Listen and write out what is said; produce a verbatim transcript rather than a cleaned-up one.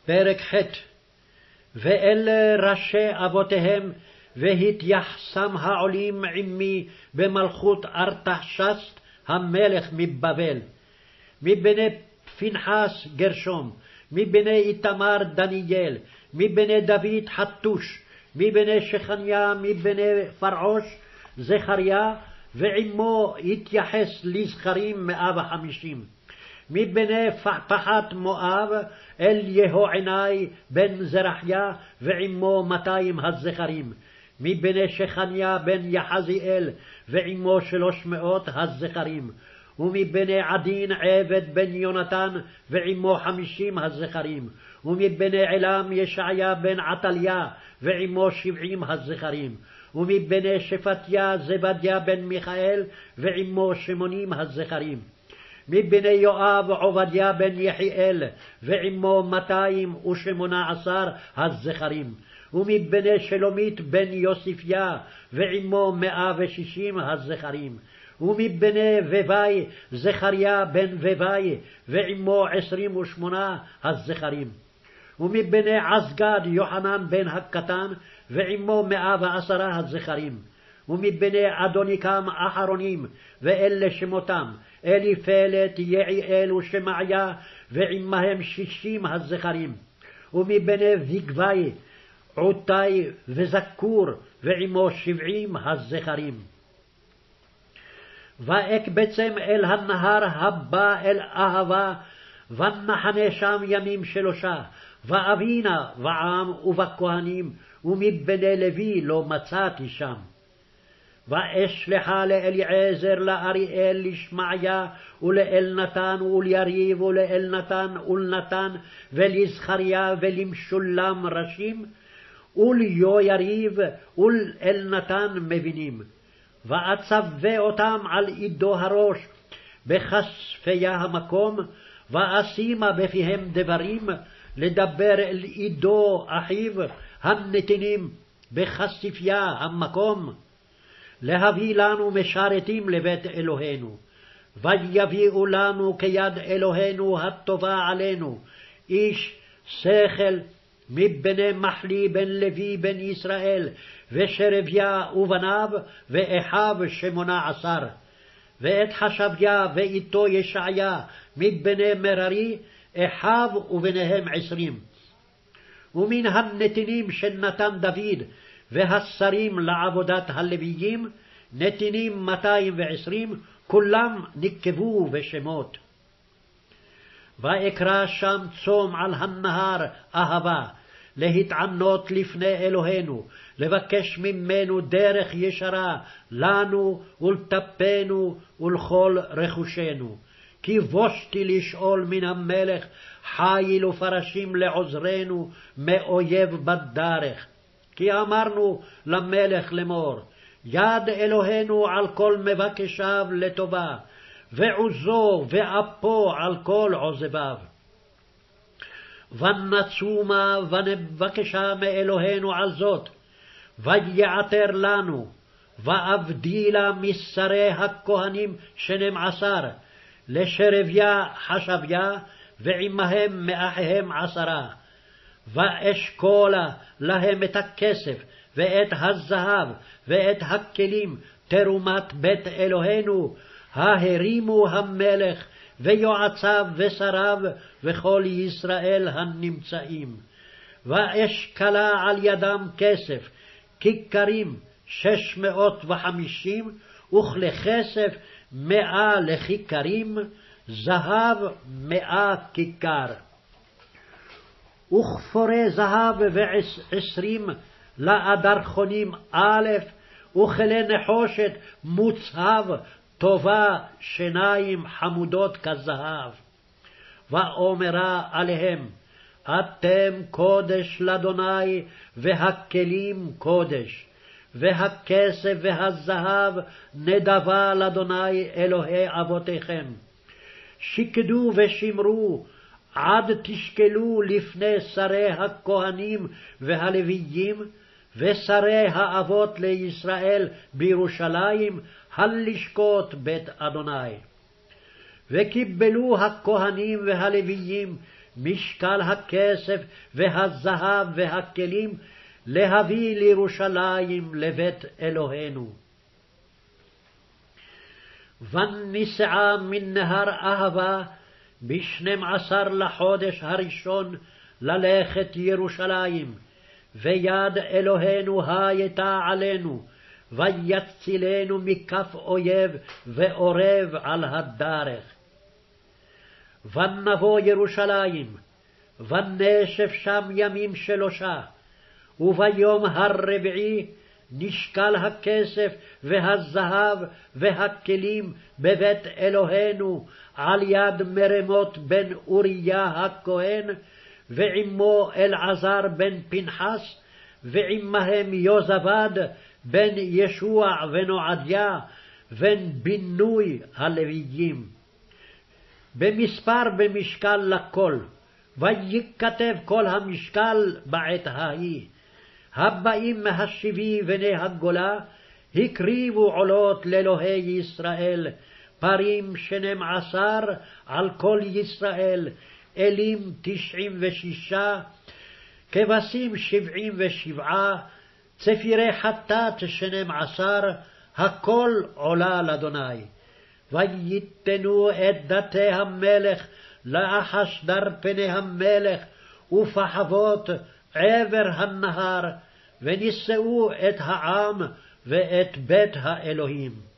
פרק ח' ואלה ראשי אבותיהם, והתייחסם העולים עמי במלכות ארתחשסט המלך מבבל. מבני פנחס גרשום, מבני איתמר דניאל, מבני דוד חתוש, מבני שכניה, מבני פרעוש זכריה, ועמו התייחס לזכרים מאה וחמישים. מבני פחת מואב אל יהוענאי בן זרחיה, ועמו מאתיים הזכרים. מבני שכניה בן יחזיאל, ועמו שלוש מאות הזכרים. ומבני עדין עבד בן יונתן, ועמו חמישים הזכרים. ומבני עילם ישעיה בן עתליה, ועמו שבעים הזכרים. ומבני שפטיה זבדיה בן מיכאל, ועמו שמונים הזכרים. מבני יואב עובדיה בן יחיאל, ועמו מאתיים ושמונה עשר הזכרים. ומבני שלומית בן יוסיפיה, ועמו מאה ושישים הזכרים. ומבני ווי זכריה בן ווי, ועמו עשרים ושמונה הזכרים. ומבני עזגד יוחנן בן הקטן, ועמו מאה ועשרה הזכרים. ומבני אדוניקם אחרונים, ואלה שמותם, אליפלת, יעיאל ושמעיה, ועמהם שישים הזכרים. ומבני בגבי, עותי וזכור, ועמו שבעים הזכרים. ואקבצם אל הנהר הבא אל אהבה, ונחנה שם ימים שלושה, ואבינה בעם ובכהנים, ומבני לוי לא מצאתי שם. ואשלחה לאליעזר, לאריאל, לשמעיה, ולאלנתן, וליריב, ולאלנתן, ולנתן, ולזכריה, ולמשולם ראשים, וליויריב, ולאלנתן מבינים. ואצווה אותם על עידו הראש בחשפיה המקום, ואשימה בפיהם דברים, לדבר אל עידו אחיו הנתינים בחשיפיה המקום, להביא לנו משרתים לבית אלוהינו. ויביאו לנו כיד אלוהינו הטובה עלינו, איש שכל מבני מחלי בן לוי בן ישראל, ושרביה ובניו, ואחיו שמונה עשר. ואת חשביה ואיתו ישעיה מבני מררי, אחיו וביניהם עשרים. ומן הנתינים שנתן דוד והשרים לעבודת הלוויים, נתינים מאתיים ועשרים, כולם נקבו בשמות. ואקרא שם צום על הנהר אהבה, להתענות לפני אלוהינו, לבקש ממנו דרך ישרה לנו ולטפנו ולכל רכושנו. כי בושתי לשאול מן המלך חיל ופרשים לעוזרנו מאויב בדרך. כי אמרנו למלך לאמור, יד אלוהינו על כל מבקשיו לטובה, ועוזו ואפו על כל עוזביו. ונצומה ונבקשה מאלוהינו על זאת, ויעתר לנו, ואבדילה משרי הכהנים שנים עשר, לשרביה חשביה, ועמהם מאחיהם עשרה. ואשכולה להם את הכסף, ואת הזהב, ואת הכלים, תרומת בית אלוהינו, ההרימו המלך, ויועציו ושריו, וכל ישראל הנמצאים. ואשכלה על ידם כסף, כיכרים שש מאות וחמישים, וכלי כסף מאה לכיכרים, זהב מאה כיכר. וכפורי זהב ועשרים לאדרחונים א', וכלי נחושת מוצהב, טובה שניים חמודות כזהב. ואומרה עליהם, אתם קודש לאדוני, והכלים קודש, והכסף והזהב נדבה לאדוני אלוהי אבותיכם. שקדו ושמרו, עד תשקלו לפני שרי הכהנים והלוויים, ושרי האבות לישראל בירושלים, הלשכות בית אדוני. וקיבלו הכהנים והלוויים משקל הכסף והזהב והכלים, להביא לירושלים לבית אלוהינו. וניסעה מן נהר אהבה בשנים עשר לחודש הראשון ללכת ירושלים, ויד אלוהינו הייתה עלינו, ויצילנו מכף אויב ועורב על הדרך. ונבוא ירושלים, ונשב שם ימים שלושה, וביום הרביעי נשקל הכסף והזהב והכלים בבית אלוהינו על יד מרמות בן אוריה הכהן, ועמו אלעזר בן פנחס, ועמהם יוזבד בן ישוע ונועדיה, בן בינוי הלוויים. במספר במשקל לכל, וייכתב כל המשקל בעת ההיא. הבאים מהשבי בני הגולה, הקריבו עולות לאלוהי ישראל, פרים שנים עשר על כל ישראל, אלים תשעים ושישה, כבשים שבעים ושבעה, צפירי חטאת שנים עשר, הכל עולה לאדוני. וייתנו את דתי המלך לאחשדר פני המלך, ופחבות עבר הנהר, ונישאו את העם ואת בית האלוהים.